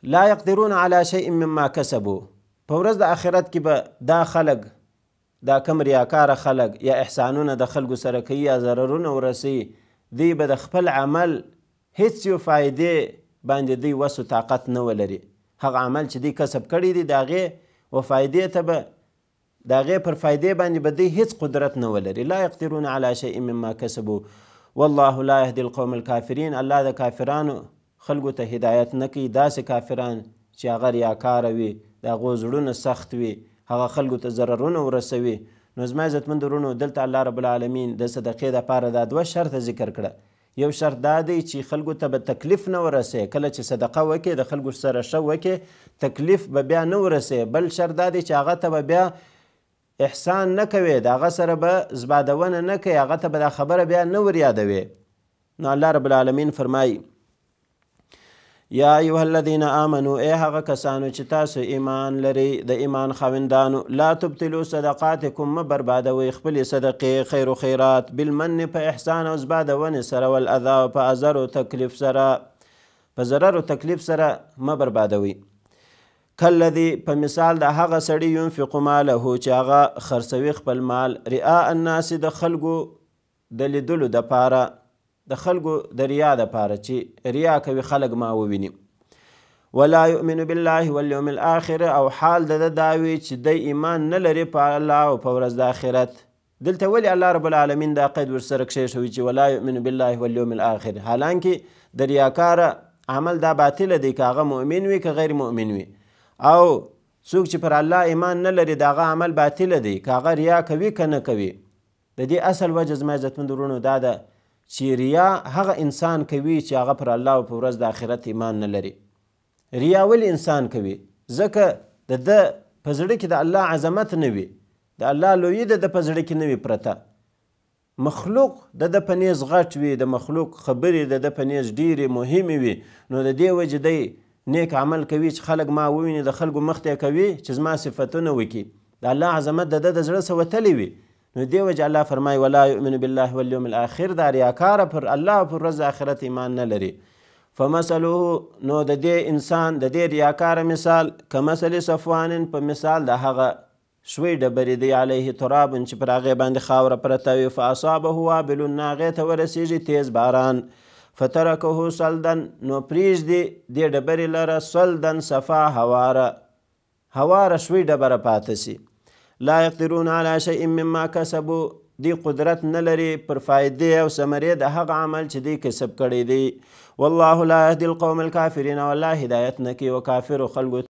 لا یقدرون علی شیء مما کسبوا. په ورځ د آخرت کې به دا خلک، دا کم ریاکاره خلک یا احسانونه د خلکو سره کوي یا ضررونه ورسوي، دوی به د خپل عمل هیڅ یو فایدې باندې دوی وس و طاقت نه ولري. هغه عمل چې دوی کسب کړی دی د هغې و فایدې ته به د هغې پر فایدې باندې به دوی هیڅ قدرت نه ولري. لا یقدرون علی شیء مما کسبوا والله لا یهدي القوم الکافرین. الله د کافرانو خلکو ته هدایت نه کوي. داسې کافران چې هغه ریاکاره وي، د هغو زړونه سخت وي، هغه خلکو ته ضررونه ورسوي. نو زما عزتمند ورونو، دلته الله رب العالمین د صدقې دپاره دا دوه شرطه ذکر کړه. یو شرط دا دی چې خلکو ته به تکلیف نه ورسوي. کله چې صدقه وکړې د خلکو سره ښه وکړې، تکلیف به بیا نه ورسوي. بل شرط دا دی چې هغه ته به بیا احسان نه کوي، د هغه سره به زبادونه نه کوي، هغه ته به دا خبره بیا نه ور یادوي. نو الله رب العالمین فرمایي یا ایها الذین آمنو، ای هغه کسانو چې تاسو ایمان لرئ، د ایمان خاوندانو، لا تبطلوا صدقاتکم، مه بربادوئ خپلې صدقې، خیر و خیرات، بالمن په احسان او زبادونې سره، والاذا په ازر و تکلیف سره، په ضرر و تکلیف سره مه بربادوئ. کالذي په مثال د هغه سړي ينفق ماله چې هغه خرڅوي خپل مال رئاء الناس، د خلکو د لیدلو دپاره، د خلکو د ریا دپاره چې ریا کوي خلک ما وویني. ولا یؤمن بالله والیوم الاخر، او حال د دا وي چې دی ایمان نه لري په الله او په ورځ د آخرت. دلته ولې الله رب العالمین دا قید ورسره کښېښوي چې ولا یؤمن بالله والیوم الاخر، حالانکه د ریاکاره عمل دا باطله دی، که هغه مؤمن وي که غیر مؤمن وي. او څوک چې پر الله ایمان نه لري د هغه عمل باطله دی، که هغه ریا کوي که نه کوي. د دې اصل وجه زما عزتمند ورونو دا ده چې ریا هغه انسان کوي چې هغه پر الله او په ورځ د آخرت ایمان نه لري. ریا ولې انسان کوي؟ ځکه د ده په زړه کې د الله عظمت نه وي، د الله لویي د ده په زړه کې نه وي پرته. مخلوق د ده په نیز غټ وي، د مخلوق خبرې د ده په نیز ډېرې مهمې وي. نو د دې وجې دی نیک عمل کوي چې خلک ما وویني، د خلکو مخ ته کوي چې زما صفتونه وکړي، د الله عظمت د ده د زړه څه وتلی وي. نو دې وجه الله فرمایي ولا یؤمن بالله والیوم الاخر، دا ریاکاره پر الله او پر ورځ د آخرت ایمان نه لري. فمثله، نو د دې انسان د دې ریاکاره مثال کمثل صفوان، په مثال د هغه شوی ډبرې دی علیه تراب چې پر هغې باندې خاوره پرته وي، فاصابه وابل، هغې ته ورسیږي تیز باران، فترکه سلدن، نو پرېږدي دې ډبرې لره سلدن صفا، هواره شوی ډبره پاته سي. لا یقدرون علی شیء مما کسبوا، دی قدرت نه لري پر فایدې او ثمرې د هغه عمل چې دی کسب کړی دی. والله لا یهدي القوم الکافرین، والله هدایت نه کوي و کافرو خلکو